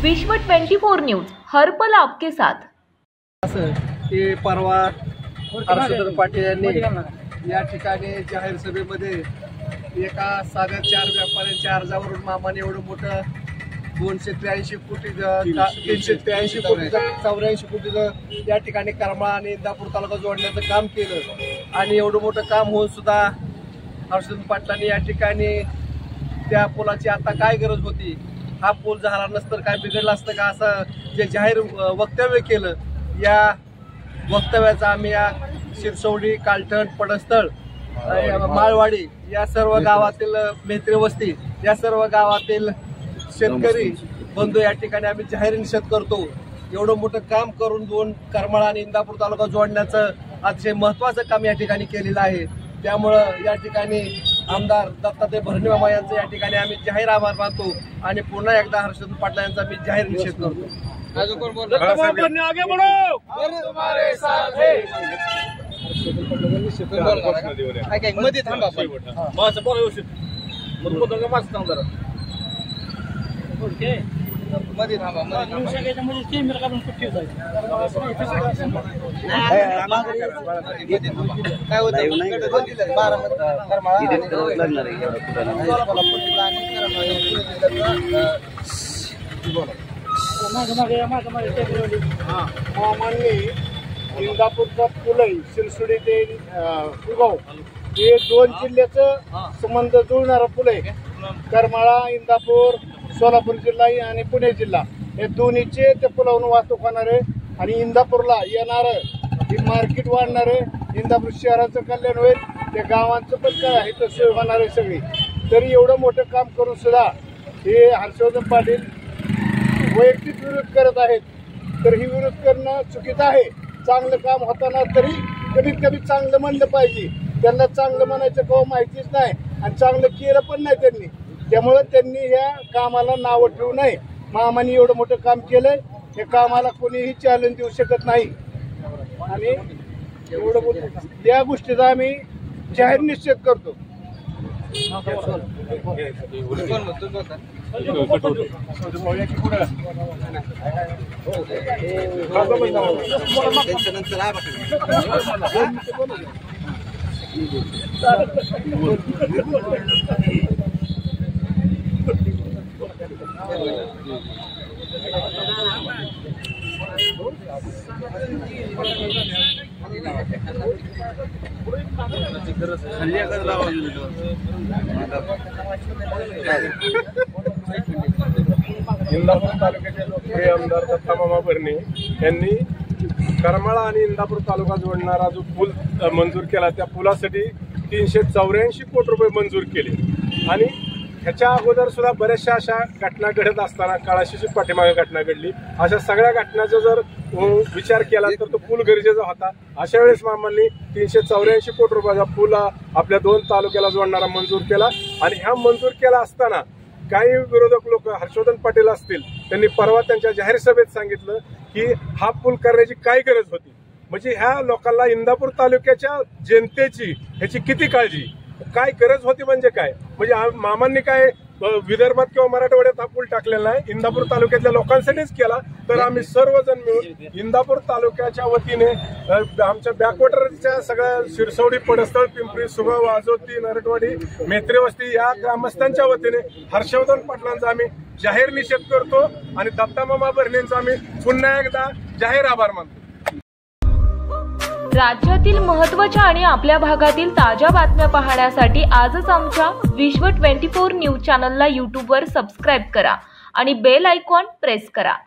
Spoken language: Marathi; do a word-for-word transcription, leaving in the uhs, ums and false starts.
विश्व चोवीस न्यूज हर पल आपके साथ। असं की परवा हर्षवर्धन पाटील यांनी या ठिकाणी जाहीर सभेमध्ये एका साध्या चार व्यापाऱ्यांच्या अर्जावरून मामाने एवढं मोठं दोनशे त्र्याऐंशी कोटी तीनशे त्र्याऐंशी कोटी चौऱ्याऐंशी कोटीचं या ठिकाणी करमाळा आणि इंदापूर तालुका जोडण्याचं काम केलं आणि एवढं मोठं काम होऊन सुद्धा हर्षवर्धन पाटलांनी या ठिकाणी त्या पुलाची आता काय गरज होती, हा पूल झाला नसतं काय बिघडलं असतं का, असं जे जाहीर वक्तव्य केलं, या वक्तव्याचा आम्ही या शिरसवडी, कालठण, पडस्थळ, माळवाडी या सर्व गावातील मेत्री वस्ती या सर्व गावातील शेतकरी बंधू या ठिकाणी आम्ही जाहीर निषेध करतो। एवढं मोठं काम करून दोन करमाळा आणि इंदापूर तालुका जोडण्याचं अतिशय महत्त्वाचं काम या ठिकाणी केलेलं आहे। त्यामुळं या ठिकाणी आमदार दत्तात्रय भरणे मामा यांचं या ठिकाणी आम्ही जाहीर आभार मानतो आणि पुन्हा एकदा हर्षवर्धन पाटला यांचा मी जाहीर निषेध करतो। मध्ये थांबा मध्ये थांबा काय होतं मामांनी इंदापूरचा पुलई शिरसोडी ते कुगाव हे दोन जिल्ह्याचं संबंध जुळणारा पूल आहे। करमाळा, इंदापूर, सोलापूर जिल्हा आणि पुणे जिल्हा हे दोन्हीचे त्या पुलावरून वाहतूक होणार आहे आणि इंदापूरला येणारं मार्केट वाढणार आहे। इंदापूर शहराचं कल्याण होईल, त्या गावांचं पण काय आहे तर सोय होणार आहे सगळी। तरी एवढं मोठं काम करून सुद्धा हे हर्षवर्धन पाटील वैयक्तिक विरोध करत आहेत, तर ही विरोध करणं चुकीचं आहे। चांगलं काम होताना तरी कमीत कमी चांगलं म्हणलं पाहिजे। त्यांना चांगलं म्हणायचं केव्हा माहितीच नाही आणि चांगलं केलं पण नाही त्यांनी, त्यामुळे त्यांनी ह्या कामाला नावं ठेवू नये। मामांनी एवढं मोठं काम केलंय, हे कामाला कोणीही चॅलेंज देऊ शकत नाही आणि एवढं या गोष्टीचा आम्ही जाहीर निषेध करतो। इंदापूर तालुक्याचे लोकप्रिय आमदार दत्तामामा भरणे यांनी करमाळा आणि इंदापूर तालुका जोडणारा जो पूल मंजूर केला, त्या पुलासाठी तीनशे चौऱ्याऐंशी कोटी रुपये मंजूर केले आणि ह्याच्या अगोदर सुद्धा बऱ्याचशा अशा घटना घडत असताना काळाशीची पाठीमागे घटना घडली, अशा सगळ्या घटनाचा जर विचार केला तर तो पूल गरजेचा होता। अशा वेळेस मामांनी तीनशे चौऱ्याऐंशी कोटी रुपयाचा पूल आपल्या दोन तालुक्याला जोडणारा मंजूर केला आणि ह्या मंजूर केला असताना काही विरोधक लोक हर्षवर्धन पाटील असतील, त्यांनी परवा त्यांच्या जाहीर सभेत सांगितलं की हा पूल करण्याची काय गरज होती। म्हणजे ह्या लोकांना इंदापूर तालुक्याच्या जनतेची ह्याची किती काळजी, काय गरज होती म्हणजे काय, म्हणजे मामांनी काय विदर्भात किंवा मराठवाड्यात हा पूल टाकलेला नाही, इंदापूर तालुक्यातल्या लोकांसाठीच केला। तर आम्ही सर्वजण मिळून इंदापूर तालुक्याच्या वतीने आमच्या बॅकवॉटरच्या सगळ्या शिरसवडी, पडस्थळ, पिंपरी, सुगाव, वाजोती, नरटवाडी, मेत्री वस्ती या ग्रामस्थांच्या वतीने हर्षवर्धन पाटलांचा आम्ही जाहीर निषेध करतो आणि दत्तामामा भरणेंचा आम्ही पुन्हा एकदा जाहीर आभार मानतो। राज्यातील महत्त्वाच्या आणि आपल्या भागातील ताज्या बातम्या पाहण्यासाठी आजच आमच्या विश्व चोवीस न्यूज चॅनलला यूट्यूबवर सबस्क्राईब करा आणि बेल आयकॉन प्रेस करा।